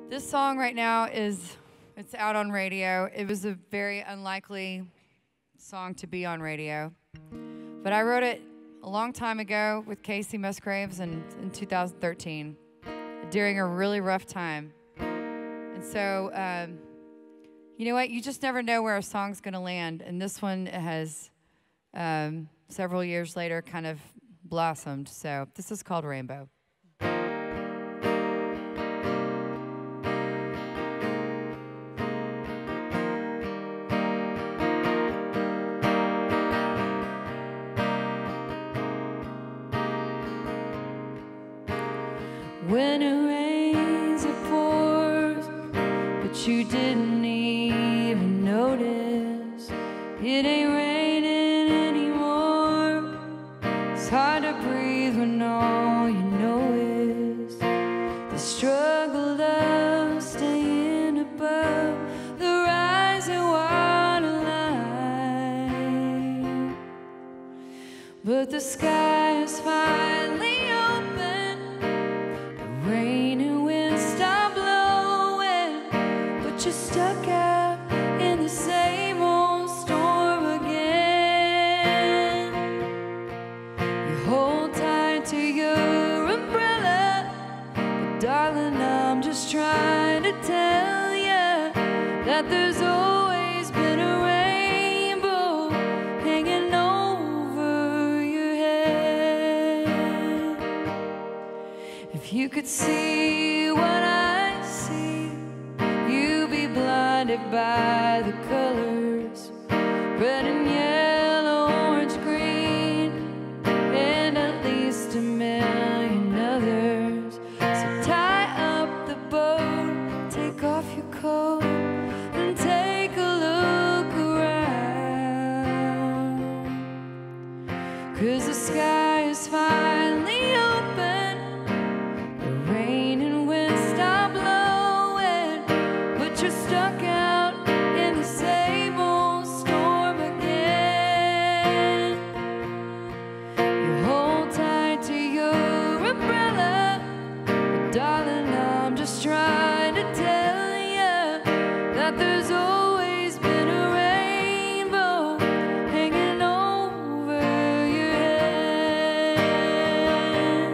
This song right now it's out on radio. It was a very unlikely song to be on radio. But I wrote it a long time ago with Casey Musgraves in 2013 during a really rough time. And so, you know what? You just never know where a song's going to land. And this one has, several years later, kind of blossomed. So this is called Rainbow. When it rains, it pours, but you didn't even notice. It ain't raining anymore. It's hard to breathe when all you know is the struggle of staying above the rising waterline. But the sky is finally open. Rain and wind stop blowing, but you're stuck out in the same old storm again. You hold tight to your umbrella, but darling, I'm just trying to tell you that there's always been a rainbow hanging over your head. If you could see what I see, you'd be blinded by the colors, red and yellow, orange, green, and at least a million others. So tie up the boat, take off your coat, and take a look around. 'Cause the sky is finally open. Rain and wind stop blowing, but you're stuck out in the same old storm again. You hold tight to your umbrella, but darling, I'm just trying to tell you that there's always been a rainbow hanging over your head.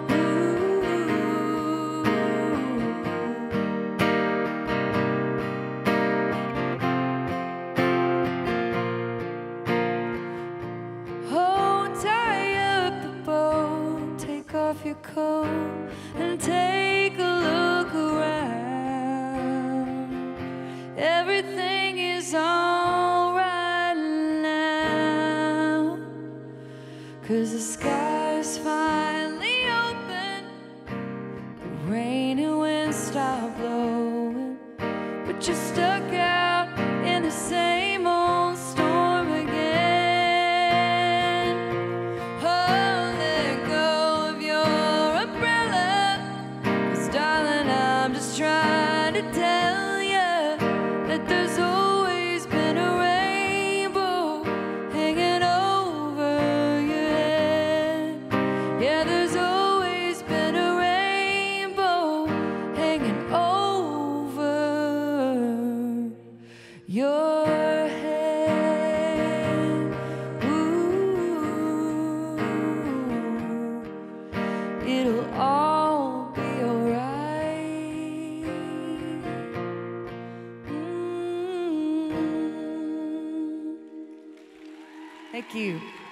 Oh, tie up the boat, take off your coat, and take a look around. Everything is all right now, 'cause the sky is finally open. The rain and wind stop blowing, but you're stuck out in the same old storm again. Oh, let go of your umbrella, 'cause darling, I'm just trying to tell you that there's always been a rainbow hanging over your head. Yeah, there's always been a rainbow hanging over your head. Ooh, it'll all be alright. Thank you.